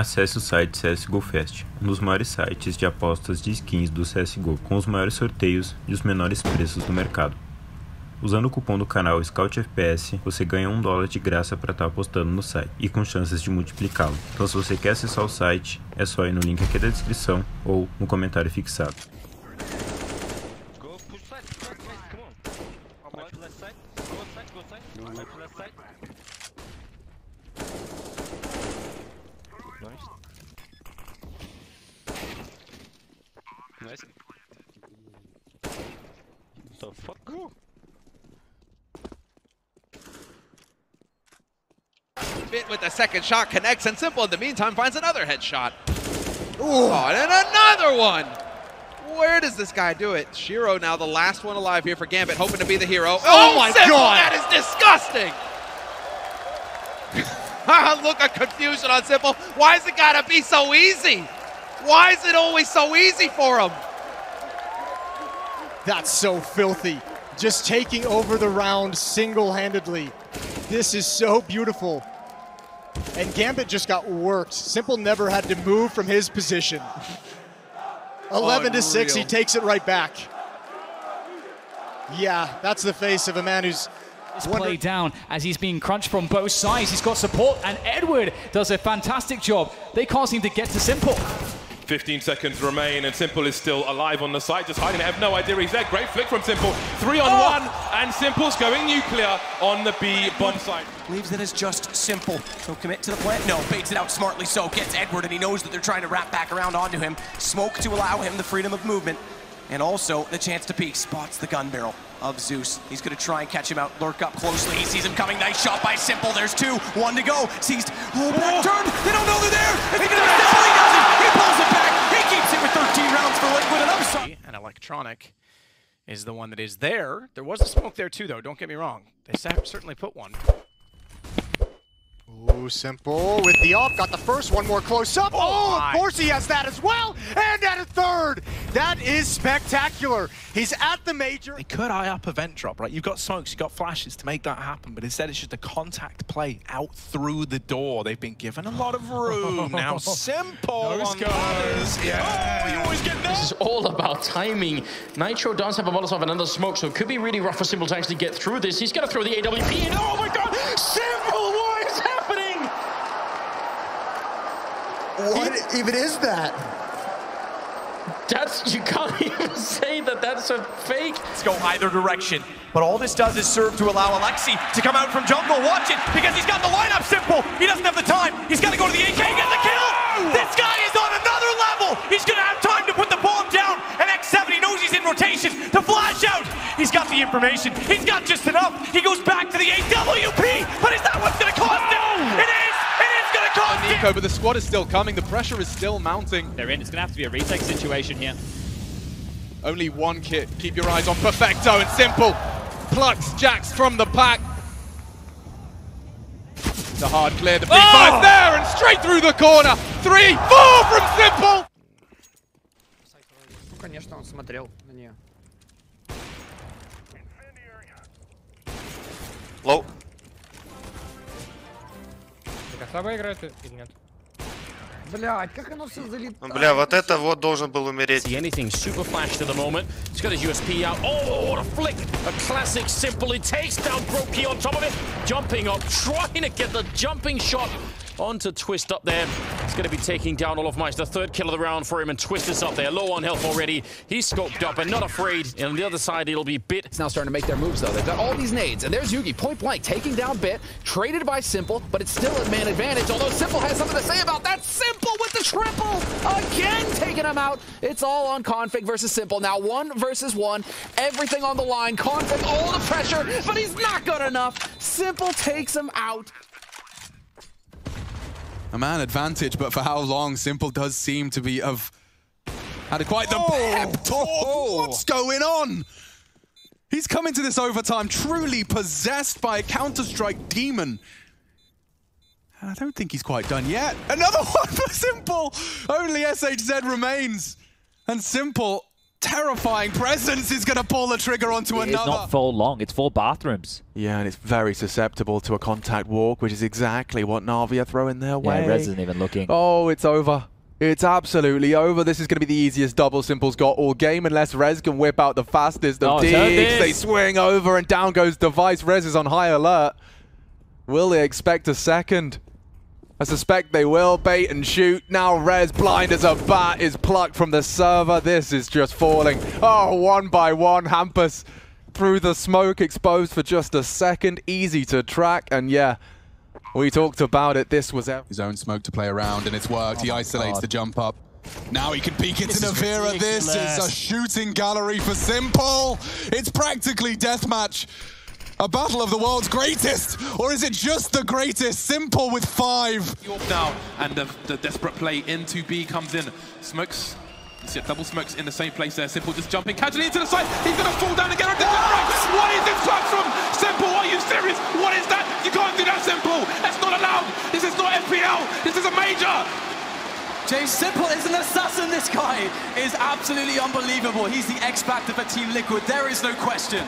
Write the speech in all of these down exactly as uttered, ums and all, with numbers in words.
Acesse o site C S G O Fest, um dos maiores sites de apostas de skins do C S G O, com os maiores sorteios e os menores preços do mercado. Usando o cupom do canal Scout F P S, você ganha um dólar de graça para estar apostando no site, e com chances de multiplicá-lo. Então se você quer acessar o site, é só ir no link aqui da descrição ou no comentário fixado. Nice. The fuck? Bit with the second shot connects, and Simple in the meantime finds another headshot. Ooh. Oh, and then another one! Where does this guy do it? Shiro now the last one alive here for Gambit, hoping to be the hero. Oh, oh my Simple, god! That is disgusting! Look at confusion on Simple. Why is it gotta be so easy? Why is it always so easy for him? That's so filthy. Just taking over the round single-handedly. This is so beautiful. And Gambit just got worked. Simple never had to move from his position. eleven to six, he takes it right back. Yeah, that's the face of a man who's This play down as he's being crunched from both sides. He's got support, and Edward does a fantastic job. They can't seem to get to Simple. fifteen seconds remain, and Simple is still alive on the site, just hiding. I have no idea he's there. Great flick from Simple. Three on oh. one, and Simple's going nuclear on the B bomb site. Believes that it's just Simple. So commit to the plan. No, baits it out smartly so. Gets Edward, and he knows that they're trying to wrap back around onto him. Smoke to allow him the freedom of movement. And also the chance to peek. Spots the gun barrel of Zeus. He's going to try and catch him out, lurk up closely. He sees him coming. Nice shot by Simple. There's two. One to go. Seized. Oh, back turn. They don't know they're there. Is he going to be Simple? He doesn't. He pulls it back. He keeps it with thirteen rounds for Liquid. And upside. And Electronic is the one that is there. There was a smoke there too, though. Don't get me wrong. They certainly put one. Ooh, Simple with the up, got the first one more close up. Oh, oh of course he has that as well, and at a third. That is spectacular. He's at the major. They could eye up a vent drop, right? You've got smokes, you've got flashes to make that happen, but instead it's just a contact play out through the door. They've been given a lot of room. Now Simple on ladders. Yeah. Oh, you always get that. This is all about timing. Nitro does have a Molotov and another smoke, so it could be really rough for Simple to actually get through this. He's going to throw the A W P in. Oh my god! Simple, what is happening? What even is that? That's, you can't even say that that's a fake. Let's go either direction. But all this does is serve to allow Alexi to come out from jungle. Watch it, because he's got the lineup Simple. He doesn't have the time. He's got to go to the A K and get the kill. This guy is on another level. He's going to have time to put the bomb down. And X seven, he knows he's in rotation to flash out. He's got the information. He's got just enough. He goes back to the A W P. But is that what's going to cost him? It is. Nico, but the squad is still coming. The pressure is still mounting. They're in. It's going to have to be a retake situation here. Only one kit. Keep your eyes on Perfecto, and Simple plucks Jax from the pack. The hard clear. The free oh! fire's there, and straight through the corner. Three, four from Simple. Конечно, он смотрел на нее. Low. Слабо играет или нет? Блядь, как оно все залетает. Бля, вот это вот должен был умереть. See anything super flashed at the moment. He's got his U S P out. Oh, what a flick! A classic Simple. He takes down Brokey on top of it. Jumping up, trying to get the jumping shot onto Twist up there. He's going to be taking down Olofmeister. Third kill of the round for him, and Twist is up there, low on health already. He's scoped up and not afraid. And on the other side, it'll be Bit. It's now starting to make their moves, though. They've got all these nades, and there's Yugi, point blank, taking down Bit, traded by Simple, but it's still a man advantage, although Simple has something to say about that. Simple with the triple! Again, taking him out. It's all on Config versus Simple. Now one versus one, everything on the line. Config, all the pressure, but he's not good enough. Simple takes him out. A man advantage, but for how long? Simple does seem to be of had quite the oh, pep talk. oh. What's going on? He's come into this overtime truly possessed by a Counter-Strike demon. I don't think he's quite done yet. Another one for Simple. Only S H Z remains, and Simple terrifying presence is going to pull the trigger onto It's another. not for long, it's for bathrooms. Yeah, and it's very susceptible to a contact walk, which is exactly what Na'Vi are throwing their way. Yeah, Rez isn't even looking. Oh, it's over. It's absolutely over. This is going to be the easiest double Simple's got all game, unless Rez can whip out the fastest of Oh, digs. They swing over and down goes Device. Rez is on high alert. Will they expect a second? I suspect they will. Bait and shoot. Now Rez, blind as a bat, is plucked from the server. This is just falling. Oh, one by one. Hampus through the smoke, exposed for just a second. Easy to track. And yeah, we talked about it. This was his own smoke to play around, and it's worked. Oh he isolates God. the jump up. Now he can peek into This is Navira. This is ridiculous. a shooting gallery for Simple. It's practically deathmatch. A battle of the world's greatest, or is it just the greatest? Simple with five. Now, and the, the desperate play into B comes in. Smokes, you see double smokes in the same place there. Simple just jumping casually into the side. He's gonna fall down again. What is this clutch from Simple? Are you serious? What is that? You can't do that, Simple. That's not allowed. This is not F P L. This is a major. Jay Simple is an assassin. This guy is absolutely unbelievable. He's the X Factor for Team Liquid. There is no question.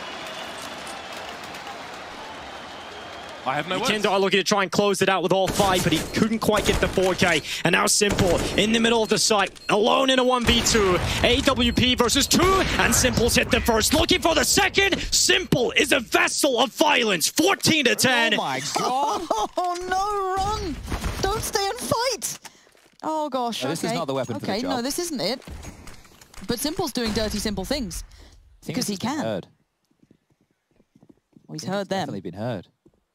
I have no words. Kendo looking to try and close it out with all five, but he couldn't quite get the four K. And now Simple in the middle of the site, alone in a one v two. A W P versus two, and Simple's hit the first. Looking for the second. Simple is a vessel of violence. fourteen to ten. Oh my god. Oh no, run. Don't stay and fight. Oh gosh, No, this okay. is not the weapon for the Okay, job. no, this isn't it. But Simple's doing dirty, simple things. Because he can. Heard. Well, he's heard them. Definitely been heard.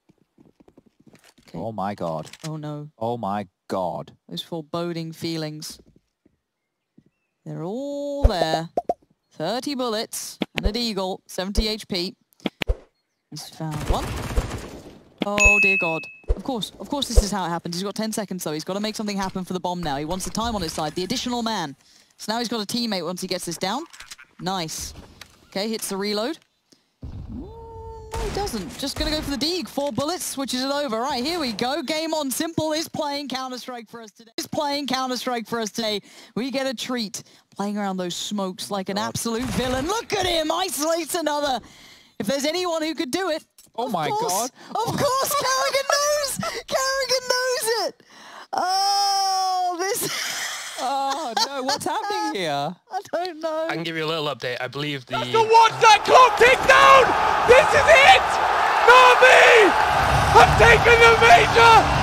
Oh my god. Oh no. Oh my god. Those foreboding feelings. They're all there. thirty bullets and an eagle, seventy H P. He's found one. Oh dear god. Of course, of course this is how it happens. He's got ten seconds though. He's got to make something happen for the bomb now. He wants the time on his side, the additional man. So now he's got a teammate once he gets this down. Nice. Okay, hits the reload. No, he doesn't. Just gonna go for the Deeg. Four bullets, switches it over. Right, here we go. Game on. Simple is playing Counter-Strike for us today. Is playing Counter-Strike for us today. We get a treat. Playing around those smokes like an absolute villain. Look at him! Isolates another. If there's anyone who could do it. Oh my course, god. Of course, Carrigan knows! Carrigan knows it! Oh, this... Oh no, what's happening here? I don't know. I can give you a little update. I believe the... To watch that clock tick down! This is it! Na'Vi have taken the major!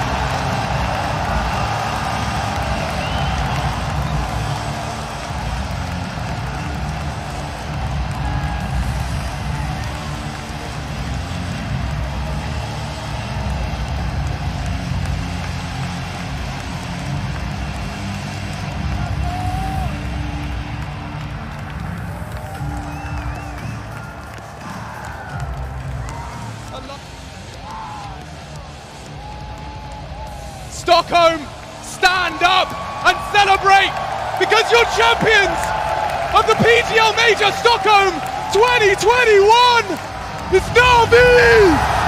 Stockholm, stand up and celebrate because you're champions of the P G L Major Stockholm twenty twenty-one! It's Na'Vi!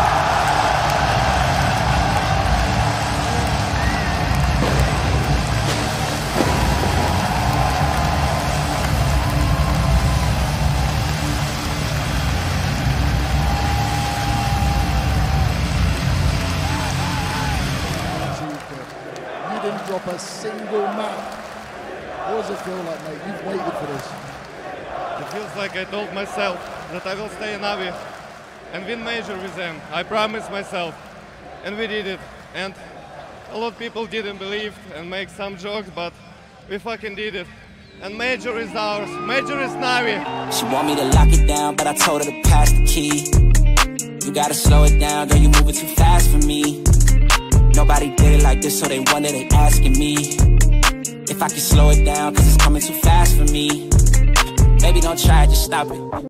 Didn't drop a single map. What does it feel like, mate? You've waited for this. It feels like I told myself that I will stay in Na'Vi and win major with them. I promised myself, and we did it. And a lot of people didn't believe and make some jokes, but we fucking did it. And major is ours. Major is Na'Vi. She want me to lock it down, but I told her to pass the key. You gotta slow it down, girl, you moving too fast for me. Nobody did it like this, so they wonder, they asking me if I can slow it down, cause it's coming too fast for me. Baby, don't try it, just stop it.